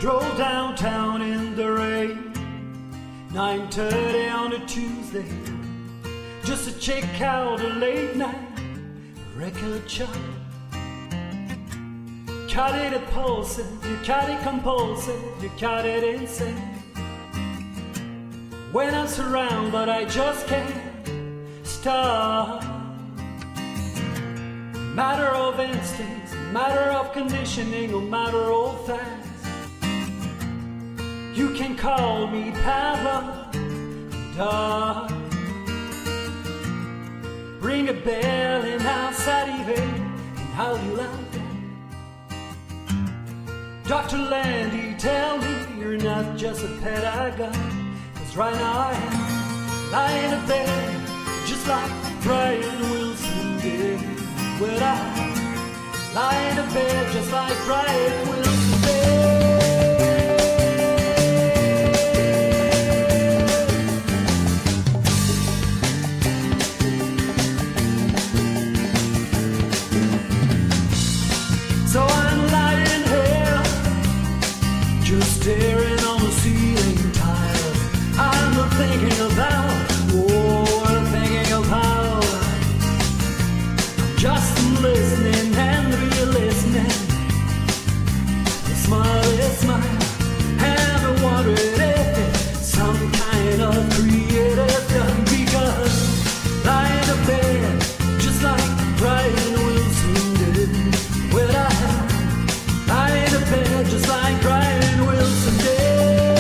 Drove downtown in the rain, 9:30 on a Tuesday, just to check out a late night record shop. Caught it impulsive, you caught it compulsive, you caught it insane. When I'm surrounded, but I just can't stop. Matter of instincts, matter of conditioning, or matter of facts. You can call me Paolo, dog. Ring a bell and outside even, and how do you like that? Dr. Landy, tell me you're not just a pet I got. 'Cause right now I am lying in bed, just like Brian Wilson did. Well, I lie in a bed just like Brian Wilson did. So I'm lying here, just staring on the ceiling tiles. I'm not thinking about, oh, I'm thinking about. Just listening and re-listening. The smallest smile, and I wondered if it's some kind of creative done. Because lying in bed, just like Brian Wilson did. Well, I lie in bed, just like Brian Wilson did.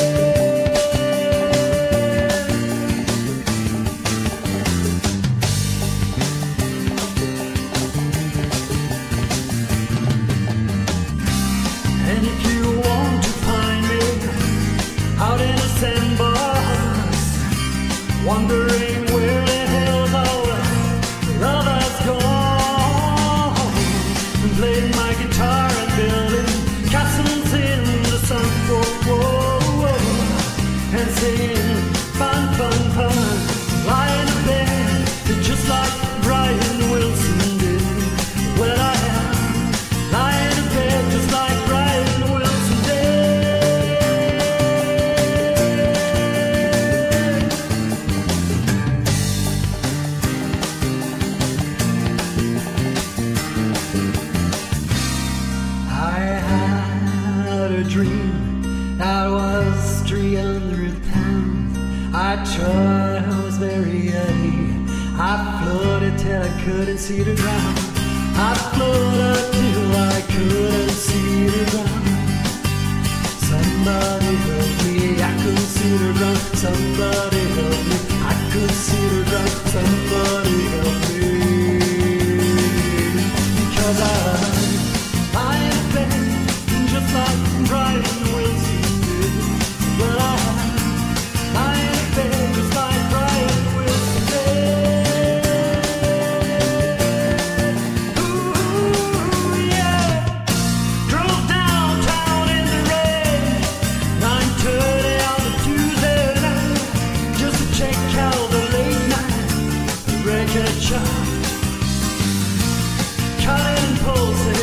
And if you want to find me out in a sandbox, wondering where the hell's all the love has gone, and playing my guitar and building castles in the sun, whoa, whoa, whoa, and singing fun, fun, fun, lying in bed just like Brian Wilson did. Well, I am lying in bed just like Brian Wilson did. I had a dream that was 300 pounds. I tried, I was very heavy. I floated till I couldn't see the ground. I floated till I couldn't see the ground. Somebody help me, I couldn't see the ground. Somebody help me, I couldn't see the ground. Somebody help me. Because I lie in bed just like Brian Wilson did. But I lie in bed just like Brian Wilson did. Ooh, yeah. Drove downtown in the rain, 9:30 on a Tuesday night, just to check out the late night record shop. Caught it impulsive.